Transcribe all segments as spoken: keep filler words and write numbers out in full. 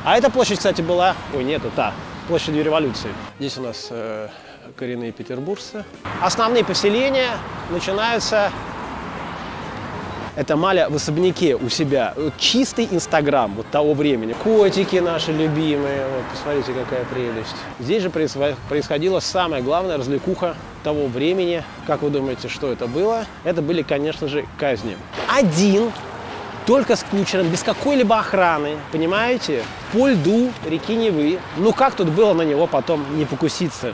А эта площадь, кстати, была... Ой, нет, это та, площадь революции. Здесь у нас э, коренные петербуржцы. Основные поселения начинаются... Это Маля в особняке у себя. Чистый Инстаграм вот того времени. Котики наши любимые. Вот, посмотрите, какая прелесть. Здесь же происходила самая главная развлекуха того времени. Как вы думаете, что это было? Это были, конечно же, казни. Один, только с кучером, без какой-либо охраны, понимаете? По льду реки Невы. Ну как тут было на него потом не покуситься?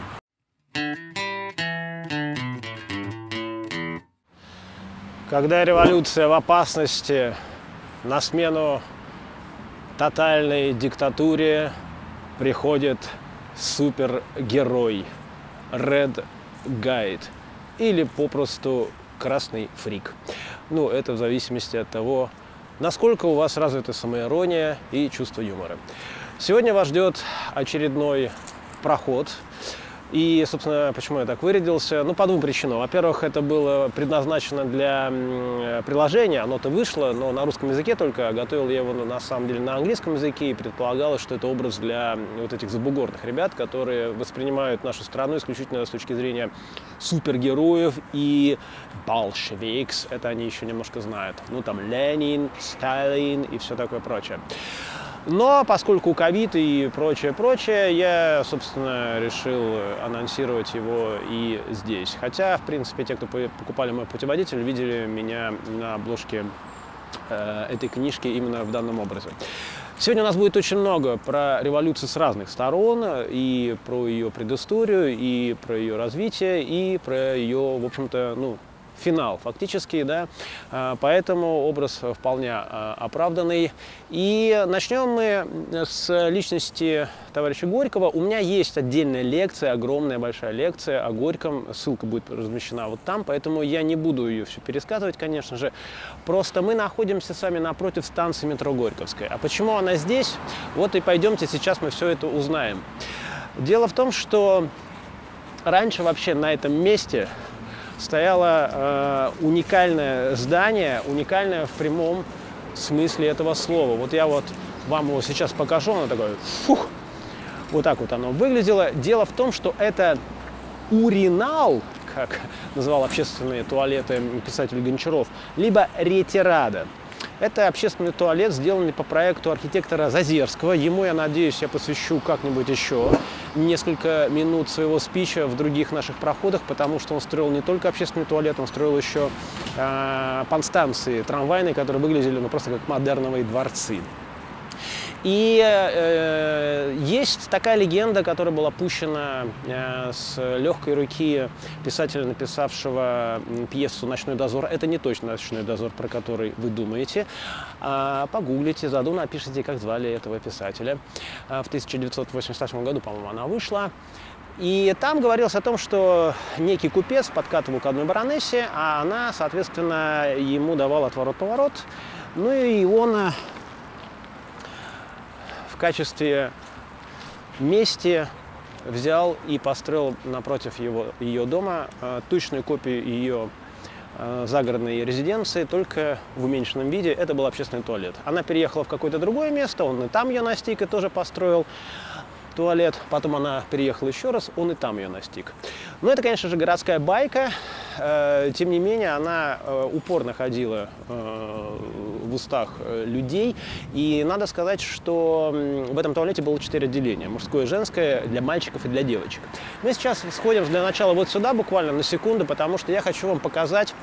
Когда революция в опасности, на смену тотальной диктатуре приходит супергерой Red Guide или попросту красный фрик. Ну, это в зависимости от того, насколько у вас развита самоирония и чувство юмора. Сегодня вас ждет очередной проход. И, собственно, почему я так вырядился? Ну, по двум причинам. Во-первых, это было предназначено для приложения, оно-то вышло, но на русском языке только. Готовил я его, на самом деле, на английском языке, и предполагалось, что это образ для вот этих забугорных ребят, которые воспринимают нашу страну исключительно с точки зрения супергероев и большевикс. Это они еще немножко знают. Ну, там, Ленин, Сталин и все такое прочее. Но поскольку ковид и прочее-прочее, я, собственно, решил анонсировать его и здесь. Хотя, в принципе, те, кто покупали мой путеводитель, видели меня на обложке э, этой книжки именно в данном образе. Сегодня у нас будет очень много про революцию с разных сторон, и про ее предысторию, и про ее развитие, и про ее, в общем-то, ну, финал фактически, да, поэтому образ вполне оправданный. И начнем мы с личности товарища Горького. У меня есть отдельная лекция, огромная большая лекция о Горьком, ссылка будет размещена вот там, поэтому я не буду ее все пересказывать, конечно же. Просто мы находимся с вами напротив станции метро Горьковская. А почему она здесь? Вот и пойдемте, сейчас мы все это узнаем. Дело в том, что раньше вообще на этом месте стояло э, уникальное здание, уникальное в прямом смысле этого слова. Вот я вот вам его сейчас покажу, оно такое, фух, вот так вот оно выглядело. Дело в том, что это уринал, как называл общественные туалеты писатель Гончаров, либо ретирада. Это общественный туалет, сделанный по проекту архитектора Зазерского. Ему, я надеюсь, я посвящу как-нибудь еще несколько минут своего спича в других наших проходах, потому что он строил не только общественный туалет, он строил еще э, подстанции трамвайные, которые выглядели ну, просто как модерновые дворцы. И э, есть такая легенда, которая была пущена э, с легкой руки писателя, написавшего пьесу «Ночной дозор». Это не точно «Ночной дозор», про который вы думаете. А, погуглите, заодно напишите, как звали этого писателя. А, в тысяча девятьсот восемьдесят восьмом году, по-моему, она вышла. И там говорилось о том, что некий купец подкатывал к одной баронессе, а она, соответственно, ему давала отворот-поворот. Ну и он... в качестве мести взял и построил напротив его, ее дома э, точную копию ее э, загородной резиденции, только в уменьшенном виде. Это был общественный туалет. Она переехала в какое-то другое место, он и там ее настиг и тоже построил туалет. Потом она переехала еще раз, он и там ее настиг. Но это, конечно же, городская байка. Тем не менее, она упорно ходила в устах людей. И надо сказать, что в этом туалете было четыре отделения. Мужское и женское, для мальчиков и для девочек. Мы сейчас сходим для начала вот сюда, буквально на секунду, потому что я хочу вам показать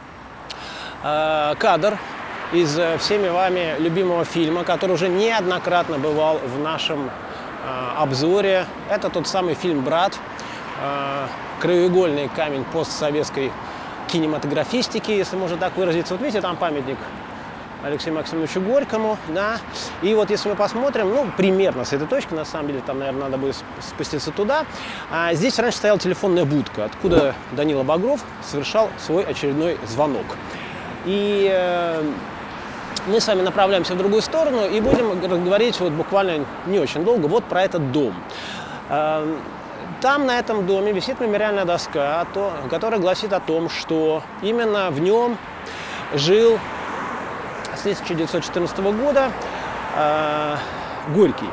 кадр из всеми вами любимого фильма, который уже неоднократно бывал в нашем обзоре. Это тот самый фильм «Брат», краеугольный камень постсоветской кинематографистики, если можно так выразиться. Вот видите, там памятник Алексею Максимовичу Горькому, да. И вот если мы посмотрим, ну, примерно с этой точки, на самом деле, там, наверное, надо будет спуститься туда. А здесь раньше стояла телефонная будка, откуда Данила Багров совершал свой очередной звонок. И э, мы с вами направляемся в другую сторону и будем говорить вот буквально не очень долго вот про этот дом. Там на этом доме висит мемориальная доска, которая гласит о том, что именно в нем жил с тысяча девятьсот четырнадцатого года Горький.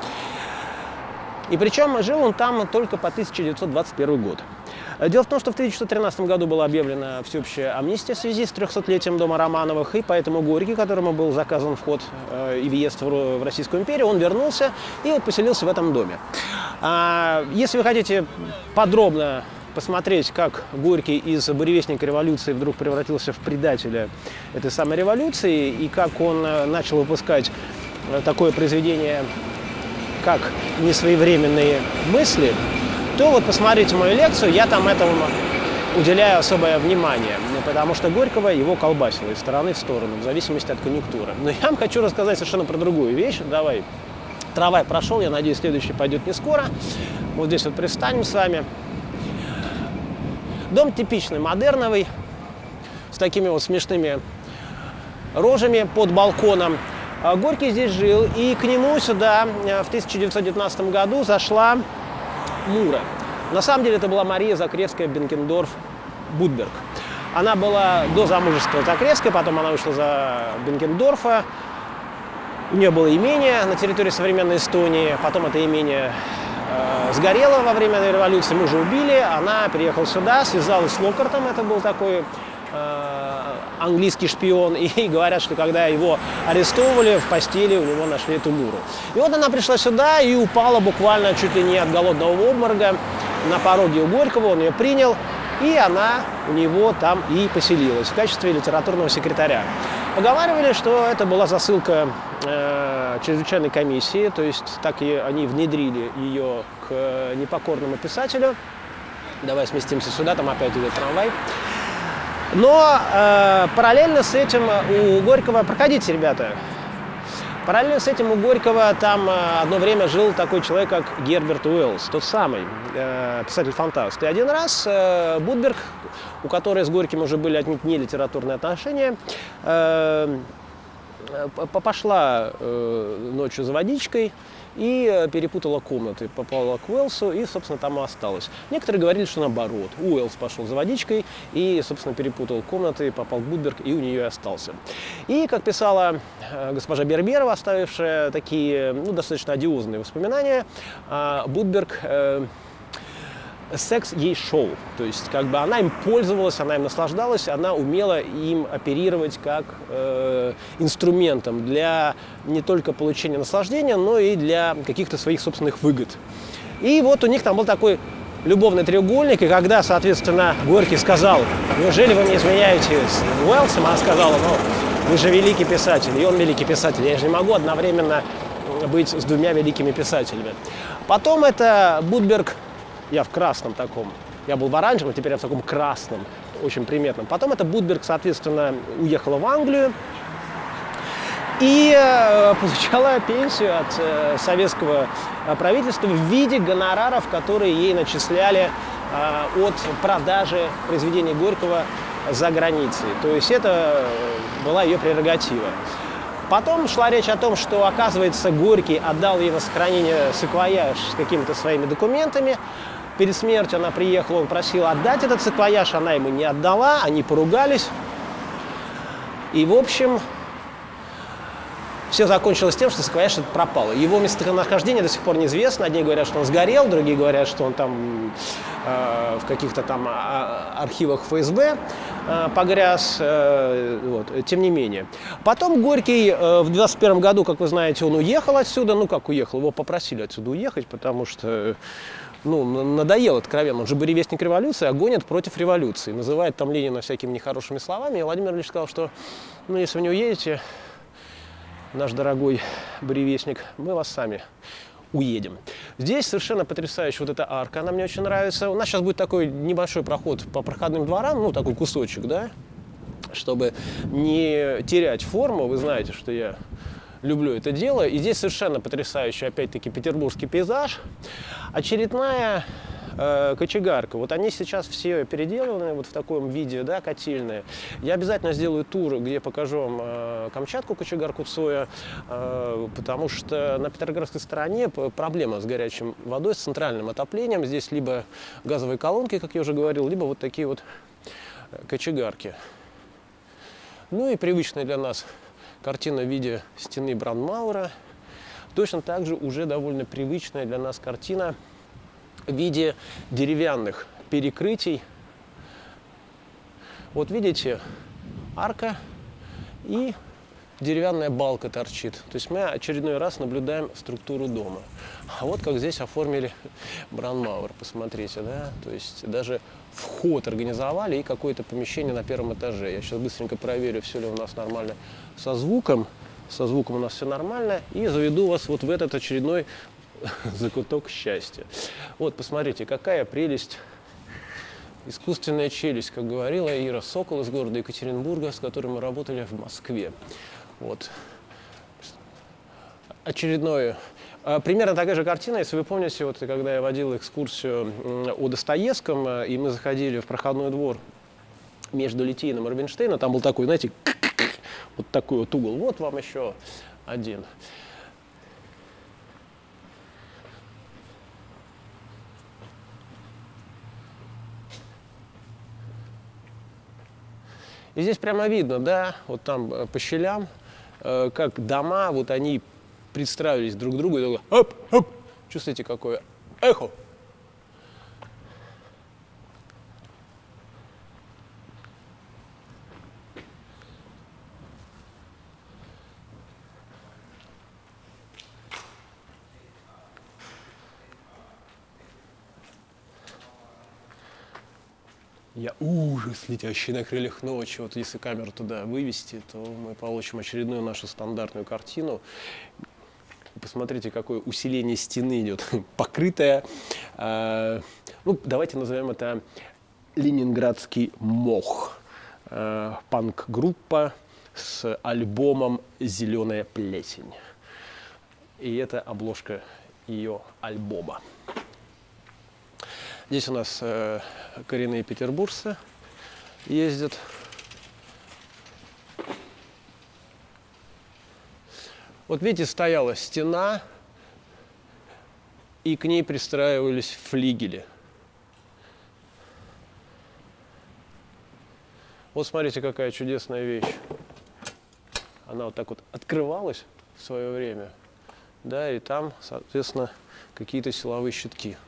И причем жил он там только по тысяча девятьсот двадцать первый год. Дело в том, что в тысяча девятьсот тринадцатом году была объявлена всеобщая амнистия в связи с трехсотлетием дома Романовых, и поэтому Горький, которому был заказан вход э, и въезд в, в Российскую империю, он вернулся и вот поселился в этом доме. А, если вы хотите подробно посмотреть, как Горький из буревестника революции вдруг превратился в предателя этой самой революции, и как он начал выпускать такое произведение, как «Несвоевременные мысли», то вот посмотрите мою лекцию, я там этому уделяю особое внимание, потому что Горького его колбасило из стороны в сторону, в зависимости от конъюнктуры. Но я вам хочу рассказать совершенно про другую вещь. Давай. Трамвай прошел, я надеюсь, следующий пойдет не скоро. Вот здесь вот пристанем с вами. Дом типичный, модерновый, с такими вот смешными рожами под балконом. Горький здесь жил, и к нему сюда в тысяча девятьсот девятнадцатом году зашла Мура. На самом деле это была Мария Закревская Бенкендорф-Будберг. Она была до замужества Закревской, потом она вышла за Бенкендорфа. У нее было имение на территории современной Эстонии, потом это имение э, сгорело во время революции, мужа убили, она переехала сюда, связалась с Локартом, это был такой э, английский шпион, и говорят, что когда его арестовывали, в постели у него нашли эту Муру. И вот она пришла сюда и упала буквально чуть ли не от голодного обморока на пороге у Горького, он ее принял, и она у него там и поселилась в качестве литературного секретаря. Поговаривали, что это была засылка э, чрезвычайной комиссии, то есть так и они внедрили ее к непокорному писателю. Давай сместимся сюда, там опять идет трамвай. Но э, параллельно с этим у Горького... Проходите, ребята. Параллельно с этим у Горького там э, одно время жил такой человек, как Герберт Уэллс, тот самый э, писатель-фантаст. И один раз э, Будберг, у которой с Горьким уже были отнюдь не литературные отношения, э, пошла э, ночью за водичкой и перепутала комнаты, попала к Уэллсу и, собственно, там и осталась. Некоторые говорили, что наоборот. Уэллс пошел за водичкой и, собственно, перепутал комнаты, попал в Будберг и у нее и остался. И, как писала э, госпожа Берберова, оставившая такие, ну, достаточно одиозные воспоминания, э, Будберг... Э, секс ей шоу, то есть как бы она им пользовалась, она им наслаждалась, она умела им оперировать как э, инструментом для не только получения наслаждения, но и для каких-то своих собственных выгод. И вот у них там был такой любовный треугольник, и когда, соответственно, Горький сказал: неужели вы мне изменяете с Уэллсом, она сказала: ну, вы же великий писатель, и он великий писатель, я же не могу одновременно быть с двумя великими писателями. Потом это Будберг. Я в красном таком. Я был в оранжевом, теперь я в таком красном, очень приметном. Потом это Будберг, соответственно, уехала в Англию и э, получала пенсию от э, советского правительства в виде гонораров, которые ей начисляли э, от продажи произведений Горького за границей. То есть это была ее прерогатива. Потом шла речь о том, что, оказывается, Горький отдал ей на сохранение саквояж с какими-то своими документами. Перед смертью она приехала, он просил отдать этот саквояж, она ему не отдала, они поругались. И, в общем, все закончилось тем, что саквояж этот пропал. Его местонахождение до сих пор неизвестно. Одни говорят, что он сгорел, другие говорят, что он там э, в каких-то там архивах эф эс бэ э, погряз. Э, вот. Тем не менее. Потом Горький э, в двадцать первом году, как вы знаете, он уехал отсюда. Ну, как уехал? Его попросили отсюда уехать, потому что... Ну, надоел откровенно. Он же буревестник революции, а гонит против революции. Называет там Ленина всякими нехорошими словами. И Владимир Ильич сказал, что, ну, если вы не уедете, наш дорогой буревестник, мы вас сами уедем. Здесь совершенно потрясающая вот эта арка, она мне очень нравится. У нас сейчас будет такой небольшой проход по проходным дворам, ну, такой кусочек, да, чтобы не терять форму. Вы знаете, что я... люблю это дело. И здесь совершенно потрясающий, опять-таки, петербургский пейзаж. Очередная э, кочегарка. Вот они сейчас все переделаны вот в таком виде, да, котельные. Я обязательно сделаю тур, где покажу вам э, Камчатку, кочегарку Цоя, э, потому что на Петроградской стороне проблема с горячей водой, с центральным отоплением. Здесь либо газовые колонки, как я уже говорил, либо вот такие вот кочегарки. Ну и привычная для нас картина в виде стены Бранмауэра. Точно так же уже довольно привычная для нас картина в виде деревянных перекрытий. Вот видите, арка и деревянная балка торчит. То есть мы очередной раз наблюдаем структуру дома. А вот как здесь оформили Бранмауэр, посмотрите, да? То есть даже вход организовали и какое-то помещение на первом этаже. Я сейчас быстренько проверю, все ли у нас нормально со звуком. Со звуком у нас все нормально. И заведу вас вот в этот очередной закуток счастья. Вот, посмотрите, какая прелесть. Искусственная челюсть, как говорила Ира Сокол из города Екатеринбурга, с которой мы работали в Москве. Вот. Очередное. Примерно такая же картина, если вы помните, вот когда я водил экскурсию о Достоевском, и мы заходили в проходной двор между Литейным и Рубинштейном, там был такой, знаете, вот такой вот угол. Вот вам еще один. И здесь прямо видно, да, вот там по щелям, э, как дома, вот они представились друг к другу, и такой, оп, оп, чувствуете, какое эхо. Я ужас, летящий на крыльях ночи. Вот если камеру туда вывести, то мы получим очередную нашу стандартную картину. Посмотрите, какое усиление стены идет. Покрытая, э, ну, давайте назовем это ленинградский мох. Э, панк-группа с альбомом «Зеленая плесень». И это обложка ее альбома. Здесь у нас э, коренные петербуржцы ездят. Вот видите, стояла стена, и к ней пристраивались флигели. Вот смотрите, какая чудесная вещь. Она вот так вот открывалась в свое время, да, и там, соответственно, какие-то силовые щитки.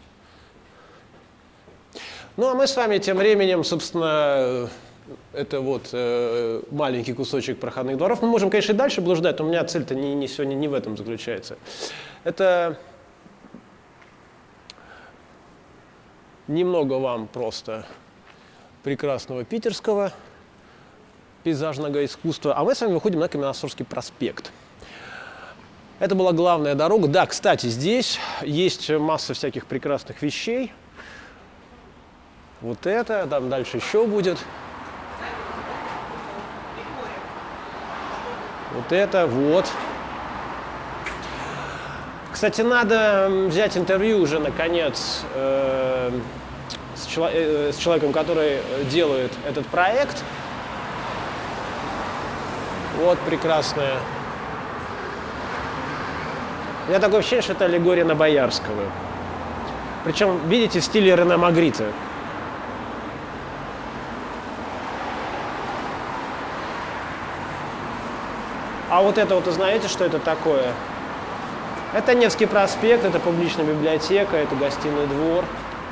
Ну, а мы с вами тем временем, собственно, это вот э, маленький кусочек проходных дворов. Мы можем, конечно, и дальше блуждать, но у меня цель-то не, не сегодня не в этом заключается. Это немного вам просто прекрасного питерского пейзажного искусства. А мы с вами выходим на Каменноострожский проспект. Это была главная дорога. Да, кстати, здесь есть масса всяких прекрасных вещей. Вот это, там дальше еще будет. Вот это, вот. Кстати, надо взять интервью уже, наконец, э, с, чело э, с человеком, который делает этот проект. Вот прекрасная. У меня такое ощущение, что это аллегория на Боярского. Причем, видите, в стиле Рене Магрита. А вот это вот, знаете, что это такое? Это Невский проспект, это публичная библиотека, это гостиный двор.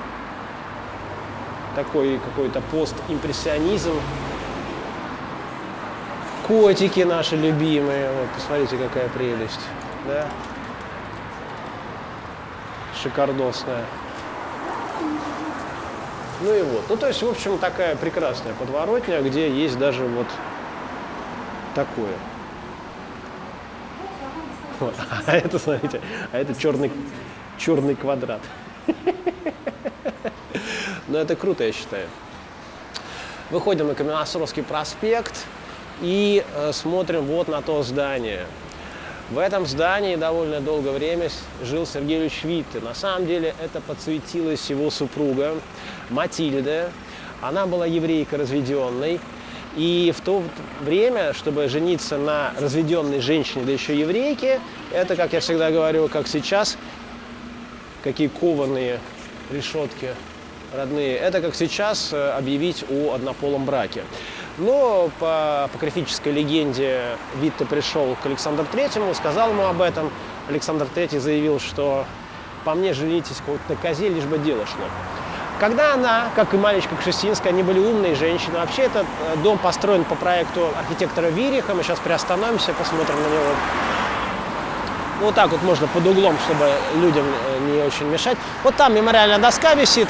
Такой какой-то постимпрессионизм. Котики наши любимые. Вот, посмотрите, какая прелесть. Да? Шикардосная. Ну и вот. Ну, то есть, в общем, такая прекрасная подворотня, где есть даже вот такое. Вот. А это, смотрите, а это черный, черный квадрат. Но это круто, я считаю. Выходим на Каменноостровский проспект и э, смотрим вот на то здание. В этом здании довольно долгое время жил Сергей Ильич Витте. На самом деле это подсуетилась его супруга Матильда. Она была еврейка разведенной. И в то время, чтобы жениться на разведенной женщине, да еще еврейке, это, как я всегда говорю, как сейчас, какие кованые решетки родные, это как сейчас объявить о однополом браке. Но по апокрифической легенде Витте пришел к Александру Третьему, сказал ему об этом, Александр третий заявил, что по мне женитесь хоть на козе, лишь бы дело шло. Когда она, как и Марьечка Кшесинская, они были умные женщины. Вообще этот дом построен по проекту архитектора Вириха. Мы сейчас приостановимся, посмотрим на него. Вот так вот можно под углом, чтобы людям не очень мешать. Вот там мемориальная доска висит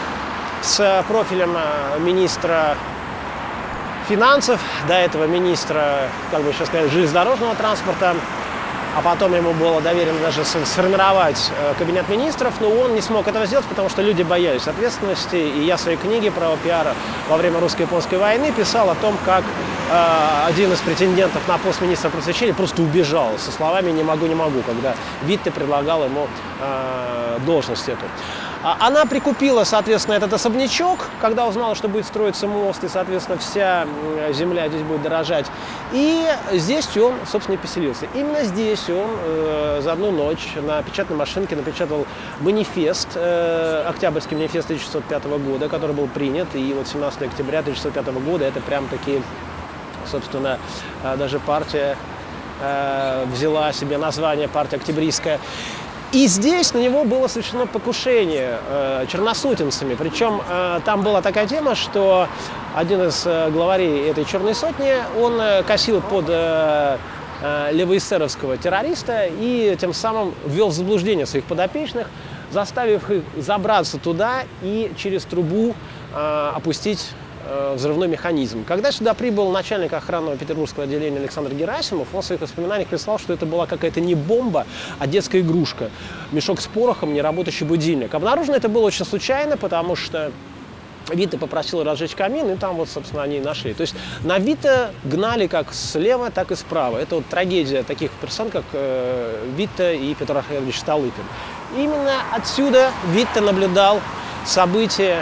с профилем министра финансов, до этого министра, как бы сейчас сказать, железнодорожного транспорта. А потом ему было доверено даже сформировать кабинет министров, но он не смог этого сделать, потому что люди боялись ответственности. И я в своей книге про пиар во время русско-японской войны писал о том, как э, один из претендентов на пост министра просвещения просто убежал со словами «не могу, не могу», когда Витте предлагал ему э, должность эту. Она прикупила, соответственно, этот особнячок, когда узнала, что будет строиться мост, и, соответственно, вся земля здесь будет дорожать. И здесь он, собственно, и поселился. Именно здесь он э, за одну ночь на печатной машинке напечатал манифест, э, Октябрьский манифест тысяча шестьсот пятого года, который был принят. И вот семнадцатого октября тысяча шестьсот пятого года это прям таки, собственно, э, даже партия э, взяла себе название «Партия Октябрьская». И здесь на него было совершено покушение э, черносотенцами. Причем э, там была такая тема, что один из э, главарей этой черной сотни, он э, косил под э, э, левоэсеровского террориста и тем самым ввел в заблуждение своих подопечных, заставив их забраться туда и через трубу э, опустить взрывной механизм. Когда сюда прибыл начальник охранного петербургского отделения Александр Герасимов, он в своих воспоминаниях прислал, что это была какая-то не бомба, а детская игрушка. Мешок с порохом, неработающий будильник. Обнаружено это было очень случайно, потому что Витте попросил разжечь камин, и там вот, собственно, они и нашли. То есть на Витте гнали как слева, так и справа. Это вот трагедия таких персон, как э, Витте и Петр Архарович Столыпин. Именно отсюда Витте наблюдал события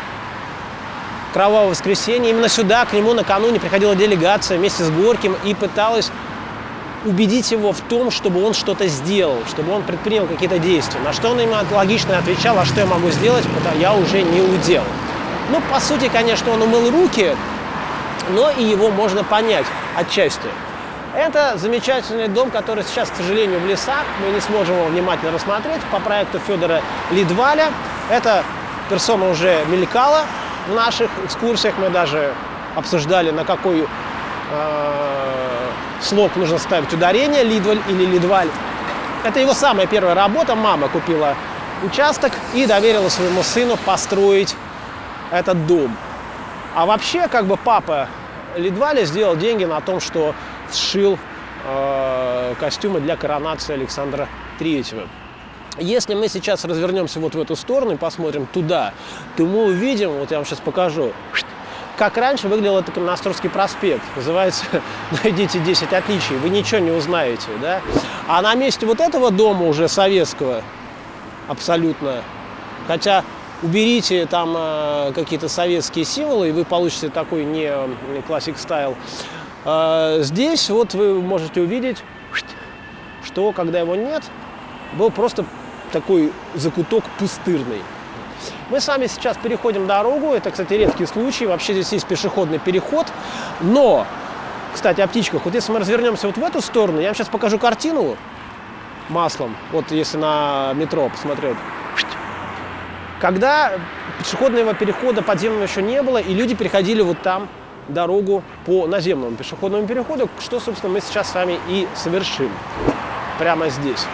Кровавого воскресенья. Именно сюда, к нему накануне приходила делегация вместе с Горьким и пыталась убедить его в том, чтобы он что-то сделал, чтобы он предпринял какие-то действия. На что он им логично отвечал: а что я могу сделать, потому я уже не удел. Ну, по сути, конечно, он умыл руки, но и его можно понять отчасти. Это замечательный дом, который сейчас, к сожалению, в лесах. Мы не сможем его внимательно рассмотреть. По проекту Федора Лидваля. Эта персона уже мелькала в наших экскурсиях. Мы даже обсуждали, на какой э, слог нужно ставить ударение, Лидваль или Лидваль. Это его самая первая работа. Мама купила участок и доверила своему сыну построить этот дом. А вообще, как бы папа Лидваля сделал деньги на том, что сшил э, костюмы для коронации Александра третьего. Если мы сейчас развернемся вот в эту сторону и посмотрим туда, то мы увидим, вот я вам сейчас покажу, как раньше выглядел этот Каменноостровский проспект. Называется «Найдите десять отличий». Вы ничего не узнаете, да? А на месте вот этого дома уже советского абсолютно, хотя уберите там э, какие-то советские символы, и вы получите такой не классик стайл. Э, здесь вот вы можете увидеть, что когда его нет, был просто такой закуток пустырный. Мы с вами сейчас переходим дорогу. Это, кстати, редкий случай. Вообще здесь есть пешеходный переход. Но, кстати, о птичках. Вот если мы развернемся вот в эту сторону, я вам сейчас покажу картину маслом. Вот если на метро посмотреть. Когда пешеходного перехода подземного еще не было, и люди переходили вот там дорогу по наземному пешеходному переходу, что, собственно, мы сейчас с вами и совершим. Прямо здесь.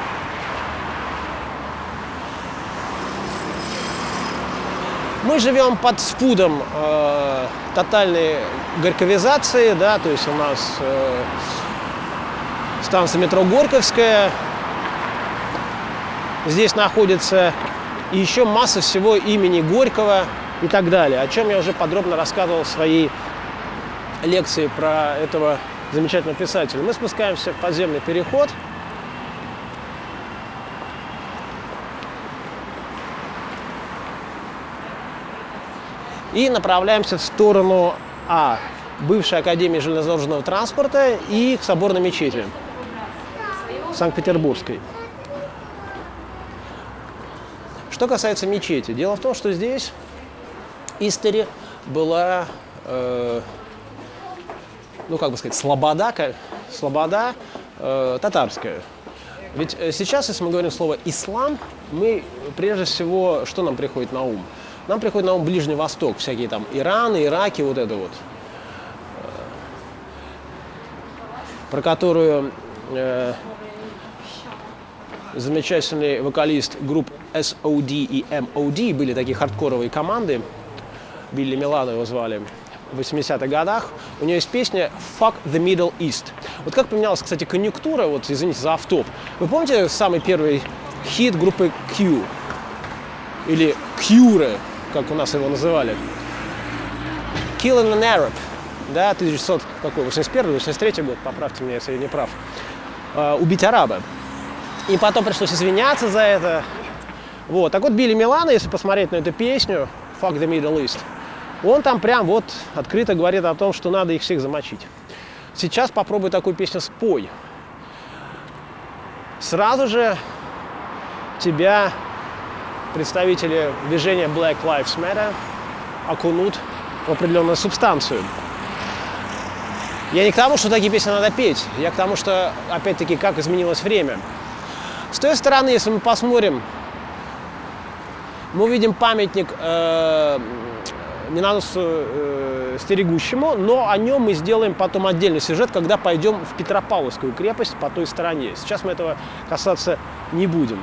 Мы живем под спудом э, тотальной горьковизации, да, то есть у нас э, станция метро Горьковская, здесь находится еще масса всего имени Горького и так далее, о чем я уже подробно рассказывал в своей лекции про этого замечательного писателя. Мы спускаемся в подземный переход. И направляемся в сторону А, бывшей Академии железнодорожного транспорта, и к Соборной мечети Санкт-Петербургской. Что касается мечети, дело в том, что здесь истори была, э, ну как бы сказать, слобода, слобода э, татарская. Ведь сейчас, если мы говорим слово «ислам», мы прежде всего, что нам приходит на ум? Нам приходит на ум Ближний Восток, всякие там Ираны, Ираки, вот это вот, про которую э, замечательный вокалист групп эс о ди и эм о ди, были такие хардкоровые команды, Билли Милано его звали, в восьмидесятых годах. У нее есть песня «Fuck the Middle East». Вот как поменялась, кстати, конъюнктура, вот, извините за автоп. Вы помните самый первый хит группы Q? Или Cure, как у нас его называли? «Killing an Arab», да, тысяча девятьсот восемьдесят первый — восемьдесят третий год, поправьте меня, если я не прав. «Убить араба». И потом пришлось извиняться за это. Вот. Так вот, Билли Милано, если посмотреть на эту песню «Fuck the Middle East», он там прям вот открыто говорит о том, что надо их всех замочить. Сейчас попробуй такую песню спой. Сразу же тебя представители движения Black Lives Matter окунут в определенную субстанцию. Я не к тому, что такие песни надо петь. Я к тому, что, опять-таки, как изменилось время. С той стороны, если мы посмотрим, мы увидим памятник э, миноносцу э, стерегущему, но о нем мы сделаем потом отдельный сюжет, когда пойдем в Петропавловскую крепость по той стороне. Сейчас мы этого касаться не будем.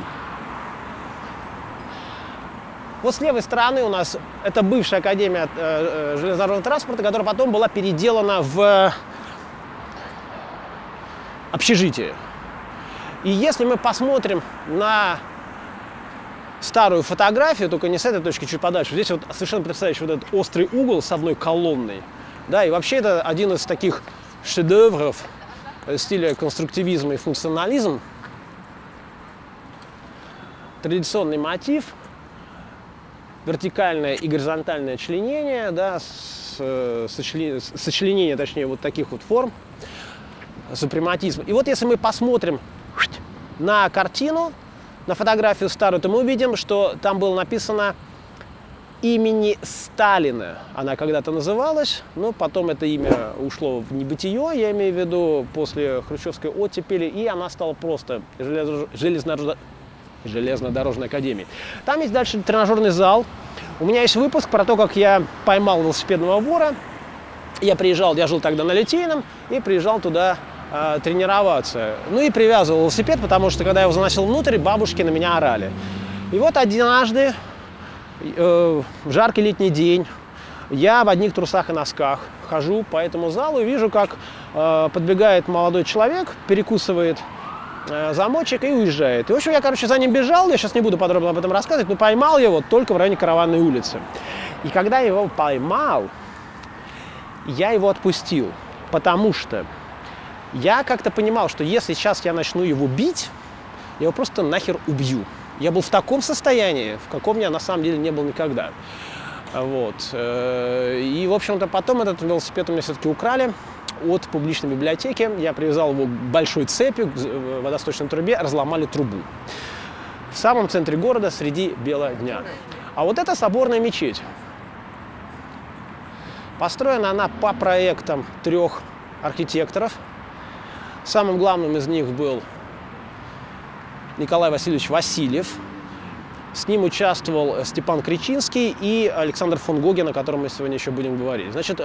Вот с левой стороны у нас это бывшая академия э, железнодорожного транспорта, которая потом была переделана в общежитие. И если мы посмотрим на старую фотографию, только не с этой точки, чуть подальше, здесь вот совершенно потрясающий вот этот острый угол с одной колонной. Да, и вообще это один из таких шедевров стиля конструктивизма и функционализм. Традиционный мотив, вертикальное и горизонтальное членение, да, с, сочлен, сочленение, точнее, вот таких вот форм, супрематизм. И вот если мы посмотрим на картину, на фотографию старую, то мы увидим, что там было написано имени Сталина. Она когда-то называлась, но потом это имя ушло в небытие, я имею в виду после хрущевской оттепели, и она стала просто железнодорожной железнодорожной академией. Там есть дальше тренажерный зал. У меня есть выпуск про то, как я поймал велосипедного вора. Я приезжал, я жил тогда на Литейном, и приезжал туда э, тренироваться. Ну и привязывал велосипед, потому что, когда я его заносил внутрь, бабушки на меня орали. И вот однажды, э, в жаркий летний день, я в одних трусах и носках хожу по этому залу и вижу, как э, подбегает молодой человек, перекусывает замочек и уезжает. И, в общем, я, короче, за ним бежал, я сейчас не буду подробно об этом рассказывать, но поймал его только в районе Караванной улицы. И когда я его поймал, я его отпустил, потому что я как-то понимал, что если сейчас я начну его бить, я его просто нахер убью. Я был в таком состоянии, в каком я на самом деле не был никогда. Вот. И, в общем-то, потом этот велосипед у меня все-таки украли от публичной библиотеки. Я привязал его к большой цепи, в водосточной трубе, разломали трубу. В самом центре города, среди бела дня. А вот это соборная мечеть. Построена она по проектам трех архитекторов. Самым главным из них был Николай Васильевич Васильев. С ним участвовал Степан Кричинский и Александр фон Гоген, о котором мы сегодня еще будем говорить. Значит,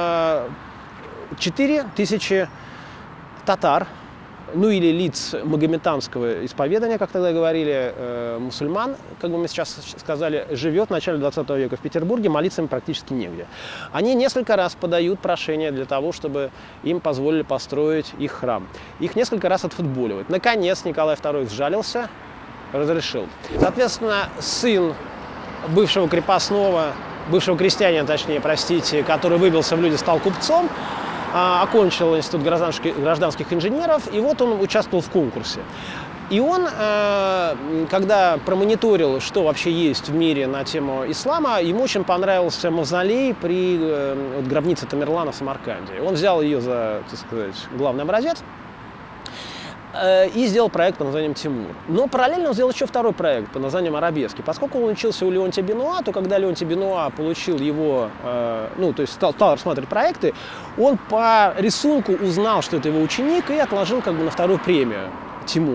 четыре тысячи татар, ну или лиц магометанского исповедания, как тогда говорили, э, мусульман, как бы мы сейчас сказали, живет в начале двадцатого века в Петербурге, молиться им практически негде. Они несколько раз подают прошение для того, чтобы им позволили построить их храм. Их несколько раз отфутболивают. Наконец Николай второй сжалился, разрешил. Соответственно, сын бывшего крепостного, бывшего крестьянина, точнее, простите, который выбился в люди, стал купцом, окончил институт гражданских, гражданских инженеров, и вот он участвовал в конкурсе. И он, когда промониторил, что вообще есть в мире на тему ислама, ему очень понравился мавзолей при гробнице Тамерлана в Самарканде. Он взял ее за, так сказать, главный образец и сделал проект под названием «Тимур». Но параллельно он сделал еще второй проект под названием «Арабески». Поскольку он учился у Леонтия Бенуа, то когда Леонтий Бенуа получил его, э, ну, то есть стал, стал рассматривать проекты, он по рисунку узнал, что это его ученик, и отложил как бы на вторую премию «Тимур».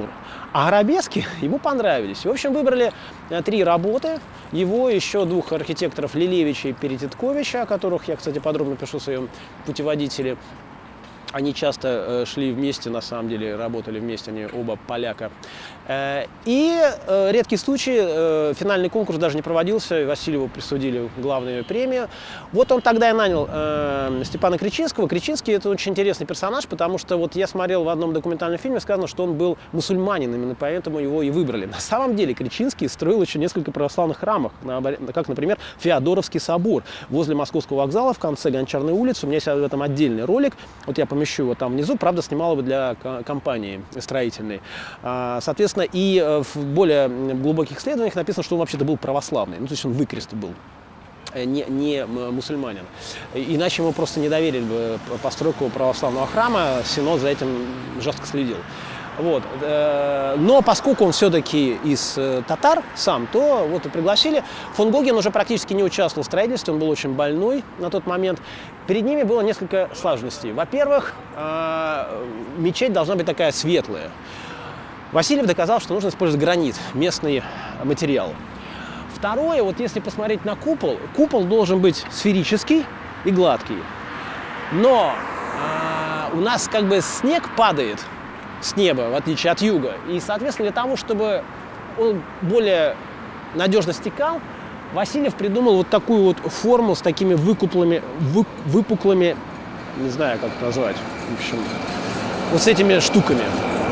А арабески ему понравились. В общем, выбрали три работы. Его, еще двух архитекторов Лилевича и Перетитковича, о которых я, кстати, подробно пишу в своем путеводителе. Они часто э, шли вместе, на самом деле, работали вместе, они оба поляка. Э, и э, редкий случай, э, финальный конкурс даже не проводился, Васильеву присудили главную премию. Вот он тогда и нанял э, Степана Кричинского. Кричинский — это очень интересный персонаж, потому что вот я смотрел в одном документальном фильме, сказано, что он был мусульманин, именно поэтому его и выбрали. На самом деле Кричинский строил еще несколько православных храмов, как, например, Феодоровский собор возле Московского вокзала в конце Гончарной улицы. У меня есть в этом отдельный ролик. Вот я помещу его там внизу, правда, снимал его для компании строительной. Соответственно, и в более глубоких исследованиях написано, что он вообще-то был православный, ну, то есть он выкрест был, не, не мусульманин. Иначе ему просто не доверили бы постройку православного храма, Синод за этим жестко следил. Вот. Но поскольку он все-таки из татар сам, то вот и пригласили. Фон Гоген уже практически не участвовал в строительстве, он был очень больной на тот момент. Перед ними было несколько сложностей. Во-первых, мечеть должна быть такая светлая. Васильев доказал, что нужно использовать гранит, местный материал. Второе, вот если посмотреть на купол, купол должен быть сферический и гладкий. Но у нас как бы снег падает с неба, в отличие от юга. И, соответственно, для того, чтобы он более надежно стекал, Васильев придумал вот такую вот форму с такими выкуплыми, вы, выпуклыми, не знаю, как это назвать, в общем, вот с этими штуками.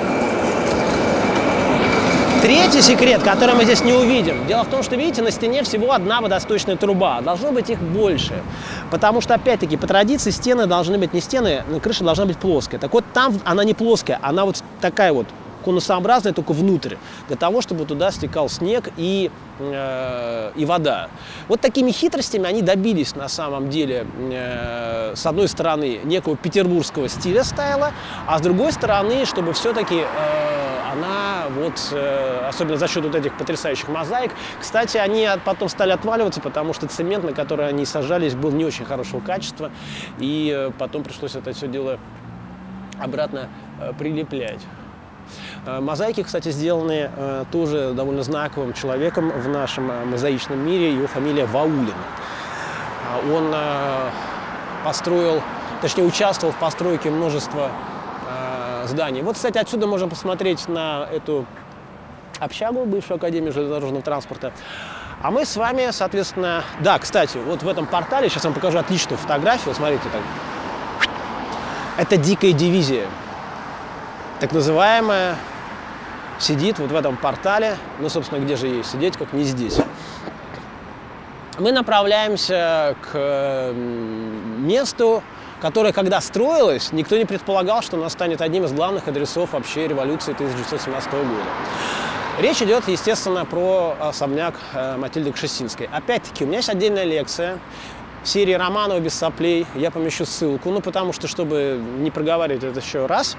Третий секрет, который мы здесь не увидим. Дело в том, что, видите, на стене всего одна водосточная труба. Должно быть их больше. Потому что, опять-таки, по традиции стены должны быть не стены, крыша должна быть плоская. Так вот, там она не плоская, она вот такая вот конусообразная, только внутрь. Для того, чтобы туда стекал снег и, э, и вода. Вот такими хитростями они добились, на самом деле, э, с одной стороны, некого петербургского стиля стайла, а с другой стороны, чтобы все-таки... Э, она вот, э, особенно за счет вот этих потрясающих мозаик. Кстати, они потом стали отваливаться, потому что цемент, на который они сажались, был не очень хорошего качества. И э, потом пришлось это все дело обратно э, прилеплять. Э, мозаики, кстати, сделаны э, тоже довольно знаковым человеком в нашем э, мозаичном мире. Его фамилия Ваулин. Он э, построил, точнее, участвовал в постройке множества зданий. Вот, кстати, отсюда можно посмотреть на эту общагу, бывшую Академию железнодорожного транспорта. А мы с вами, соответственно... Да, кстати, вот в этом портале, сейчас вам покажу отличную фотографию. Смотрите, так. Это дикая дивизия, так называемая, сидит вот в этом портале. Ну, собственно, где же ей сидеть, как не здесь. Мы направляемся к месту, которая, когда строилась, никто не предполагал, что она станет одним из главных адресов вообще революции тысяча девятьсот семнадцатого года. Речь идет, естественно, про особняк Матильды Кшесинской. Опять-таки, у меня есть отдельная лекция серии Романова «Без соплей». Я помещу ссылку, ну, потому что, чтобы не проговаривать это еще раз,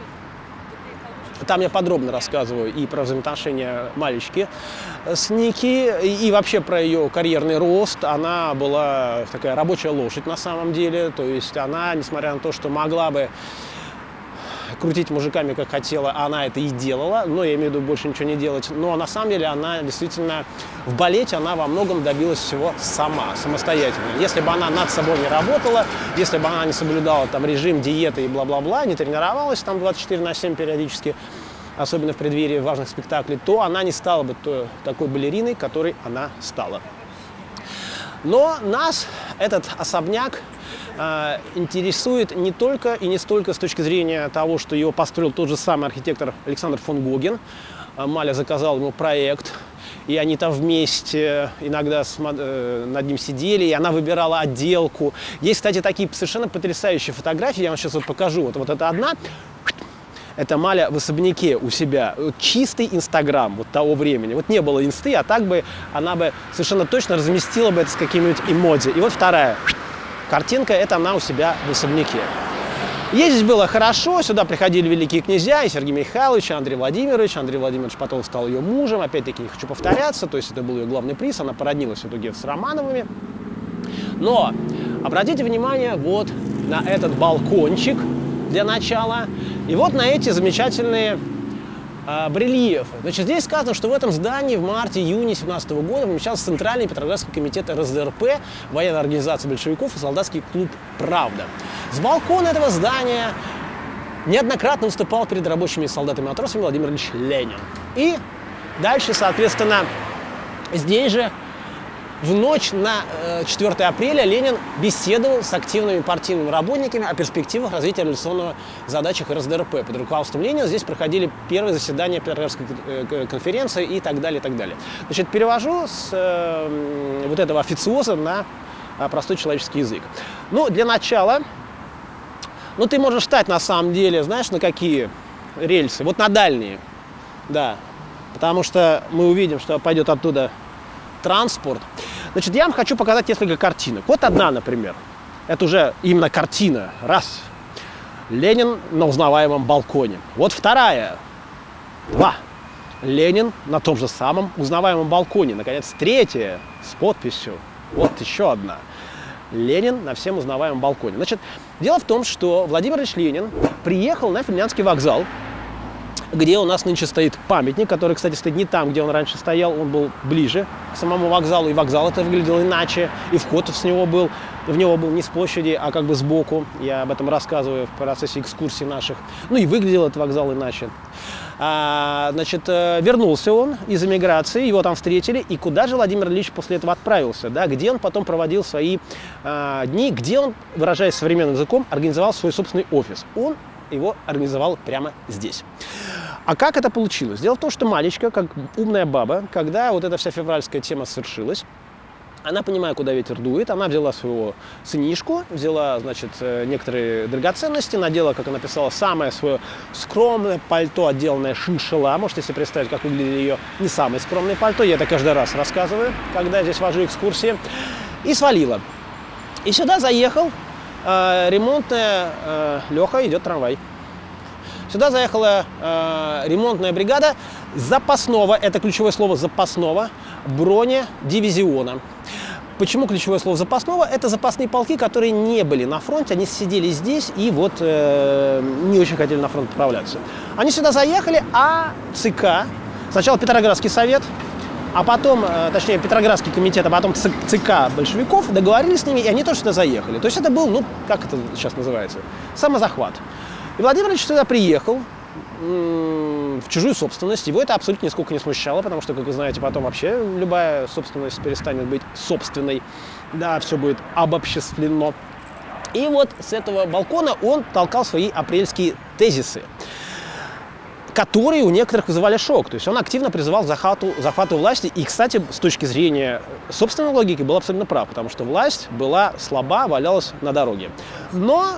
там я подробно рассказываю и про взаимоотношения Малечки с Ники, и, и вообще про ее карьерный рост. Она была такая рабочая лошадь на самом деле. То есть она, несмотря на то, что могла бы крутить мужиками, как хотела, она это и делала. Но я имею в виду больше ничего не делать. Но на самом деле она действительно в балете, она во многом добилась всего сама, самостоятельно. Если бы она над собой не работала, если бы она не соблюдала там режим, диеты и бла-бла-бла, не тренировалась там двадцать четыре на семь периодически, особенно в преддверии важных спектаклей, то она не стала бы той, такой балериной, которой она стала. Но нас этот особняк э, интересует не только и не столько с точки зрения того, что его построил тот же самый архитектор Александр фон Гоген. Маля заказал ему проект, и они там вместе иногда э, над ним сидели, и она выбирала отделку. Есть, кстати, такие совершенно потрясающие фотографии, я вам сейчас вот покажу. Вот, вот это одна. Это Маля в особняке у себя. Чистый Инстаграм вот того времени. Вот не было инсты, а так бы она бы совершенно точно разместила бы это с какими-нибудь эмодзи. И вот вторая картинка, это она у себя в особняке. Ездить было хорошо, сюда приходили великие князья, и Сергей Михайлович, и Андрей Владимирович. Андрей Владимирович потом стал ее мужем, опять-таки не хочу повторяться, то есть это был ее главный приз, она породнилась в итоге с Романовыми. Но обратите внимание вот на этот балкончик для начала. И вот на эти замечательные а, барельефы. Значит, здесь сказано, что в этом здании в марте-июне две тысячи семнадцатого года помещался Центральный Петроградский комитет эр эс дэ эр пэ, военная организация большевиков и солдатский клуб «Правда». С балкона этого здания неоднократно выступал перед рабочими и солдатами-матросами Владимир Ильич Ленин. И дальше, соответственно, здесь же в ночь на четвёртое апреля Ленин беседовал с активными партийными работниками о перспективах развития революционного задачах эр эс дэ эр пэ. Под руководством Ленина здесь проходили первые заседания Петроградской конференции и так далее, и так далее. Значит, перевожу с э, вот этого официоза на простой человеческий язык. Ну, для начала, ну, ты можешь встать на самом деле, знаешь, на какие рельсы? Вот на дальние, да, потому что мы увидим, что пойдет оттуда транспорт. Значит, я вам хочу показать несколько картинок. Вот одна, например. Это уже именно картина. Раз. Ленин на узнаваемом балконе. Вот вторая. Два. Ленин на том же самом узнаваемом балконе. Наконец, третья с подписью. Вот еще одна. Ленин на всем узнаваемом балконе. Значит, дело в том, что Владимир Ильич Ленин приехал на Финляндский вокзал, где у нас нынче стоит памятник, который, кстати, стоит не там, где он раньше стоял, он был ближе к самому вокзалу, и вокзал это выглядел иначе, и вход с него был, в него был не с площади, а как бы сбоку. Я об этом рассказываю в процессе экскурсий наших. Ну и выглядел этот вокзал иначе. А, значит, вернулся он из эмиграции, его там встретили, и куда же Владимир Ильич после этого отправился, да, где он потом проводил свои а, дни, где он, выражаясь современным языком, организовал свой собственный офис. Он его организовал прямо здесь. А как это получилось? Дело в том, что Малечка, как умная баба, когда вот эта вся февральская тема свершилась, она, понимая, куда ветер дует, она взяла своего сынишку, взяла, значит, некоторые драгоценности, надела, как она писала, самое свое скромное пальто, отделанное шиншилла. Можете себе представить, как выглядели ее не самые скромные пальто. Я это каждый раз рассказываю, когда здесь вожу экскурсии. И свалила. И сюда заехал э, ремонтная... Э, Леха, идет трамвай. Сюда заехала э, ремонтная бригада запасного, это ключевое слово запасного, бронедивизиона. Почему ключевое слово запасного? Это запасные полки, которые не были на фронте, они сидели здесь и вот э, не очень хотели на фронт отправляться. Они сюда заехали, а ЦК, сначала Петроградский совет, а потом, э, точнее, Петроградский комитет, а потом ЦК большевиков договорились с ними, и они тоже сюда заехали. То есть это был, ну, как это сейчас называется, самозахват. И Владимир Ильич сюда приехал в чужую собственность. Его это абсолютно нисколько не смущало, потому что, как вы знаете, потом вообще любая собственность перестанет быть собственной. Да, все будет обобществлено. И вот с этого балкона он толкал свои апрельские тезисы, которые у некоторых вызывали шок. То есть он активно призывал к захвату, захвату власти. И, кстати, с точки зрения собственной логики был абсолютно прав, потому что власть была слаба, валялась на дороге. Но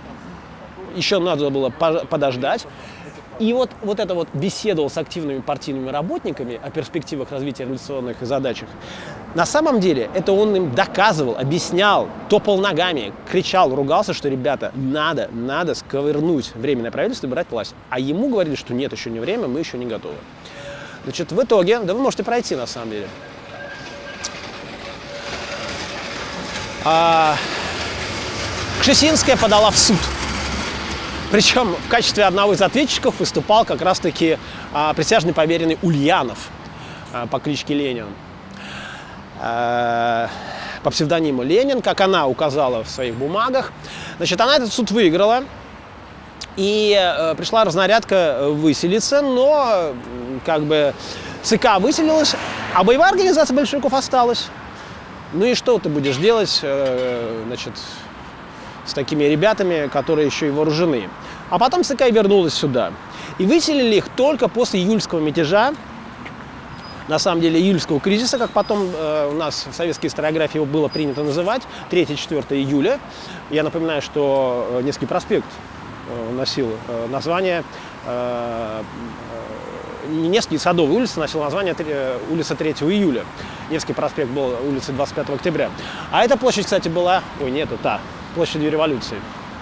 еще надо было подождать. И вот, вот это вот беседовал с активными партийными работниками о перспективах развития революционных задачах. На самом деле это он им доказывал, объяснял, топал ногами, кричал, ругался, что, ребята, надо, надо сковырнуть временное правительство и брать власть. А ему говорили, что нет, еще не время, мы еще не готовы. Значит, в итоге, да вы можете пройти на самом деле. А, Кшесинская подала в суд. Причем в качестве одного из ответчиков выступал как раз-таки а, присяжный поверенный Ульянов а, по кличке Ленин. А, по псевдониму Ленин, как она указала в своих бумагах. Значит, она этот суд выиграла. И а, пришла разнарядка выселиться, но как бы ЦК выселилась, а боевая организация большевиков осталась. Ну и что ты будешь делать, э, значит, с такими ребятами, которые еще и вооружены. А потом ЦК вернулась сюда. И выселили их только после июльского мятежа, на самом деле июльского кризиса, как потом э, у нас в советской историографии его было принято называть, третье-четвёртое июля. Я напоминаю, что Невский проспект э, носил э, название, э, э, Невский, Садовая улица носила название э, улица третьего июля. Невский проспект был улицей двадцать пятого октября. А эта площадь, кстати, была... Ой, нет, это та. Площадью революции.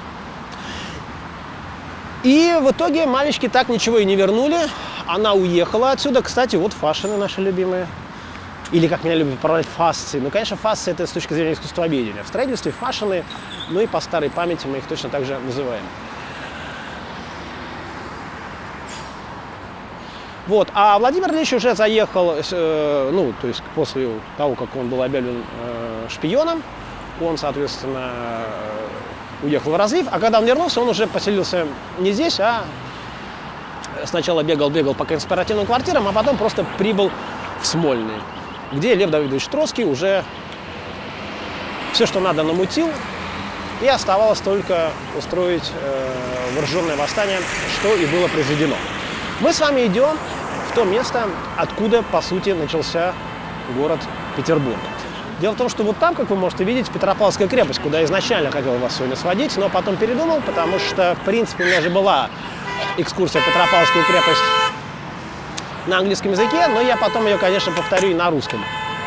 И в итоге Малечке так ничего и не вернули. Она уехала отсюда. Кстати, вот фашины наши любимые. Или, как меня любят поправлять, фасцы. Ну, конечно, фасцы — это с точки зрения искусствоведения. В строительстве фашины, ну и по старой памяти мы их точно так же называем. Вот. А Владимир Ильич уже заехал, э, ну, то есть после того, как он был объявлен э, шпионом, он, соответственно, э, уехал в разлив, а когда он вернулся, он уже поселился не здесь, а сначала бегал-бегал по конспиративным квартирам, а потом просто прибыл в Смольный, где Лев Давыдович Троцкий уже все, что надо, намутил, и оставалось только устроить э, вооруженное восстание, что и было произведено. Мы с вами идем в то место, откуда, по сути, начался город Петербург. Дело в том, что вот там, как вы можете видеть, Петропавловская крепость, куда изначально хотел вас сегодня сводить, но потом передумал, потому что, в принципе, у меня же была экскурсия в Петропавловскую крепость на английском языке, но я потом ее, конечно, повторю и на русском.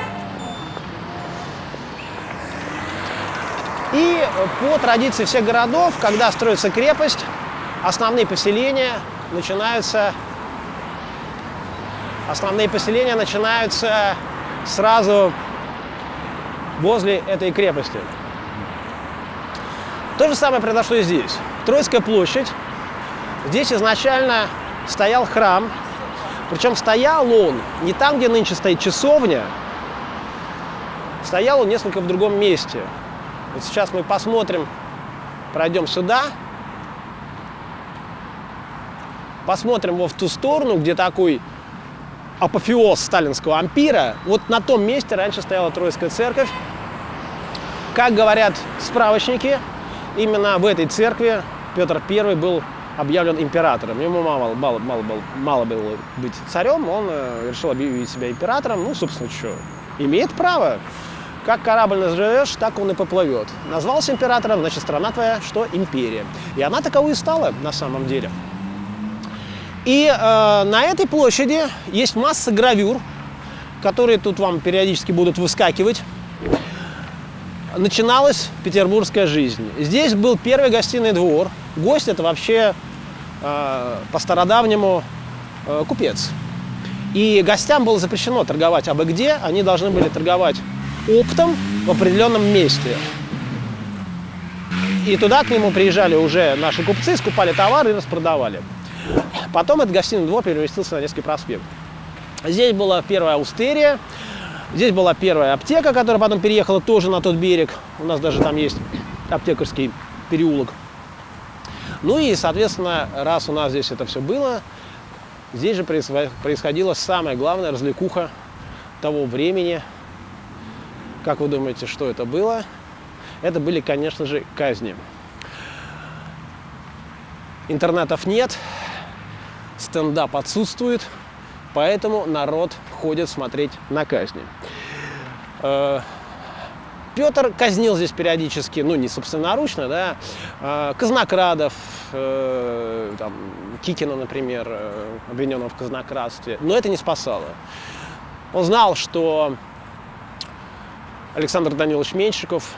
И по традиции всех городов, когда строится крепость, основные поселения начинаются, основные поселения начинаются сразу возле этой крепости. То же самое произошло и здесь. Троицкая площадь. Здесь изначально стоял храм, причем стоял он не там, где нынче стоит часовня, стоял он несколько в другом месте. Вот сейчас мы посмотрим, пройдем сюда, посмотрим вот в ту сторону, где такой апофеоз сталинского ампира. Вот на том месте раньше стояла Троицкая церковь. Как говорят справочники, именно в этой церкви Петр Первый был объявлен императором. Ему мало, мало, мало, было, мало было быть царем, он э, решил объявить себя императором. Ну, собственно, что, имеет право. Как корабль назовешь, так он и поплывет. Назвался императором, значит, страна твоя, что империя. И она таковой и стала на самом деле. И э, на этой площади есть масса гравюр, которые тут вам периодически будут выскакивать. Начиналась петербургская жизнь. Здесь был первый гостиный двор. Гость – это вообще э, по-стародавнему э, купец. И гостям было запрещено торговать абы где. Они должны были торговать оптом в определенном месте. И туда к нему приезжали уже наши купцы, скупали товары и распродавали. Потом этот гостиный двор переместился на Невский проспект. Здесь была первая аустерия, здесь была первая аптека, которая потом переехала тоже на тот берег. У нас даже там есть аптекарский переулок. Ну и, соответственно, раз у нас здесь это все было, здесь же происходила самая главная развлекуха того времени. Как вы думаете, что это было? Это были, конечно же, казни. Интернетов нет, стендап отсутствует, поэтому народ ходит смотреть на казни. Петр казнил здесь периодически, ну, не собственноручно, да, казнокрадов, там, Кикина, например, обвиненного в казнокрадстве, но это не спасало. Он знал, что Александр Данилович Меньшиков